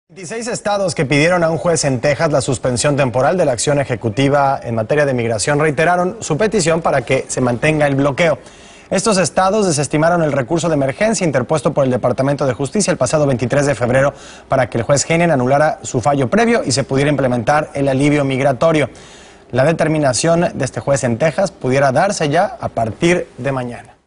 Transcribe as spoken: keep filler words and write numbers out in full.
veintiséis estados que pidieron a un juez en Texas la suspensión temporal de la acción ejecutiva en materia de migración reiteraron su petición para que se mantenga el bloqueo. Estos estados desestimaron el recurso de emergencia interpuesto por el Departamento de Justicia el pasado veintitrés de febrero para que el juez Heinen anulara su fallo previo y se pudiera implementar el alivio migratorio. La determinación de este juez en Texas pudiera darse ya a partir de mañana.